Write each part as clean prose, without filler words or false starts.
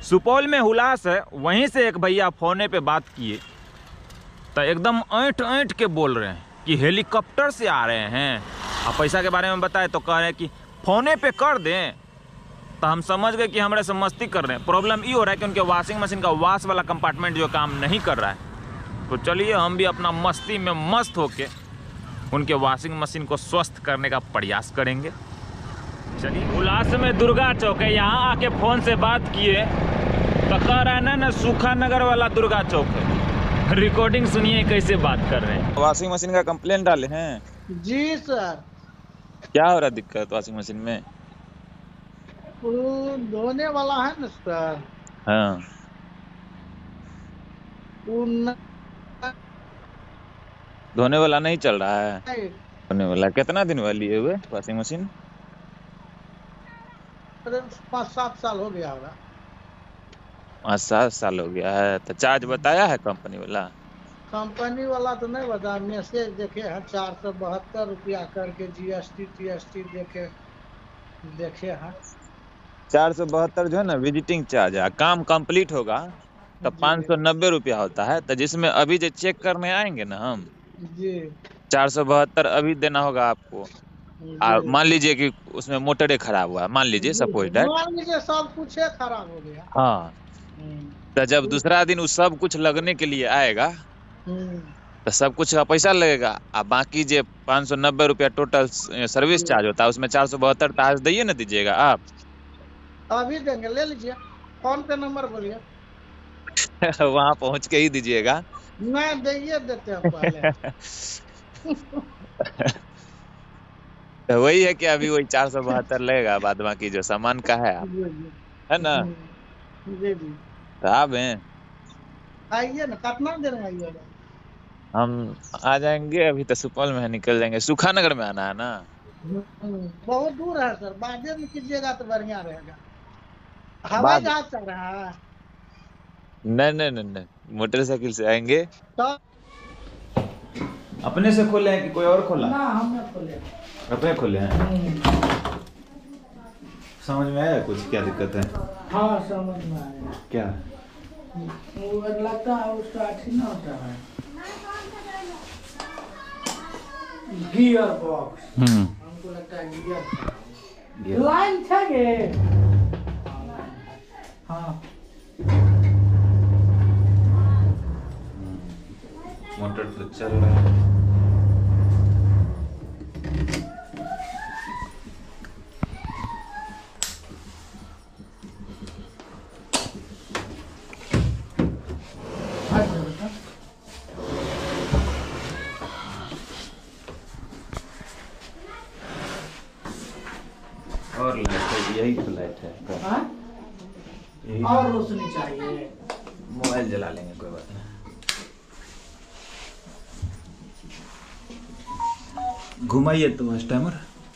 सुपौल में हुलास है, वहीं से एक भैया फोने पे बात किए तो एकदम ऐंठ के बोल रहे हैं कि हेलीकॉप्टर से आ रहे हैं। आप पैसा के बारे में बताए तो कह रहे हैं कि फोने पे कर दें। तो हम समझ गए कि हमारे से मस्ती कर रहे हैं। प्रॉब्लम ये हो रहा है कि उनके वॉशिंग मशीन का वॉश वाला कंपार्टमेंट जो काम नहीं कर रहा है। तो चलिए हम भी अपना मस्ती में मस्त होके उनके वॉशिंग मशीन को स्वस्थ करने का प्रयास करेंगे। चलिए, उल्लास में दुर्गा चौक है, यहाँ आके फ़ोन से बात किए तो कह रहा है ना सूखा नगर वाला दुर्गा चौक है। रिकॉर्डिंग सुनिए कैसे बात कर रहे हैं। वॉशिंग मशीन का कंप्लेंट डाले हैं जी सर। क्या हो रहा है दिक्कत वॉशिंग मशीन में? वो धोने वाला है ना सर, हाँ, वो धोने वाला नहीं चल रहा है। नहीं, धोने वाला कितना दिन वाली है हुए वॉशिंग मशीन? 5-7 साल हो गया होगा। 5-7 साल हो गया है। तो चार्ज बताया है कंपनी वाला? कंपनी वाला तो नहीं बता, मैसेज देखे है 472 रुपया करके जीएसटी देखे हैं। 472 जो है ना विजिटिंग चार्ज है। काम कंप्लीट होगा तो 590 रुपया होता है। तो जिसमें अभी जो चेक करने आएंगे ना हम, जी 472 अभी देना होगा आपको। और जी मान लीजिए कि उसमें मोटरे खराब हुआ, मान लीजिए सपोज दैट। मान लीजिए सब कुछ खराब हो गया। हाँ, तो जब दूसरा दिन उस सब कुछ लगने के लिए आएगा तो सब कुछ का पैसा लगेगा। और बाकी जो 590 रुपया टोटल सर्विस चार्ज होता है उसमें 472 तो आज दइए ना दीजिएगा आप। अभी देंगे, ले लीजिए। फोन पे नंबर बोलिए। वहां पहुंच के ही दीजिएगा। नहीं दे देते हैं पहले। तो वही है कि अभी वही 472 लगेगा, बाद बाकी जो सामान का है आप, है ना? जी जी, तो आप हैं, आइए ना, कितना देर में आइएगा? हम आ जाएंगे। अभी तो सुपौल में निकल जाएंगे। सूखा नगर में आना है ना? बहुत दूर है सर, बाजे में कीजिएगा तो बढ़िया रहेगा। हवाई जहाज चल रहा है? नहीं नहीं नहीं नहीं, मोटरसाइकिल से आएंगे। तो अपने से खोले हैं कि कोई और खोला? ना, हमने खोले। अपने खोले हैं। समझ में आया कुछ क्या दिक्कत है? हाँ समझ में आया। क्या? वो लगता है उसका अथी ना होता है, गियर बॉक्स। हमको लगता है गियर लाइन था ये। हाँ मोटर तो चल रहा है। और लाइट है, यही तो लाइट है। यही और रोशनी चाहिए। मोबाइल जला लेंगे, कोई बात नहीं। घुमाइए तो इस टाइमर।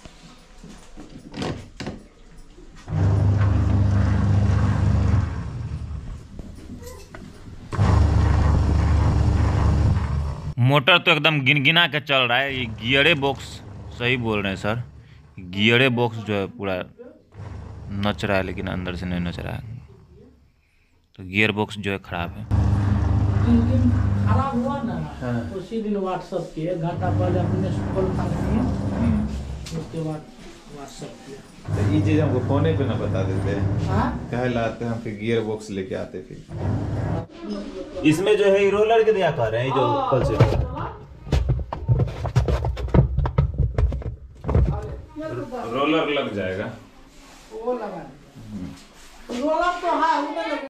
मोटर तो एकदम गिनगिना के चल रहा है। ये गियरे बॉक्स, सही बोल रहे हैं सर, गियरे बॉक्स जो है पूरा नच रहा है, लेकिन अंदर से नहीं नच रहा है। तो गियर बॉक्स जो है खराब है। जिस दिन खराब हुआ ना, उसी दिन व्हाट्सएप किए, 1 घंटा पहले अपने स्कूल खाने किए, उसके बाद व्हाट्सएप किया। तो ये चीज़ हमको फोने पे ना बता देते हैं। हाँ कहे लाते हम फिर गियर बॉक्स लेके आते फिर। इसमें जो है रोलर के दिया कर रहे हैं, जो कल से रोलर लग जाएगा। वो लगा रोलर तो है,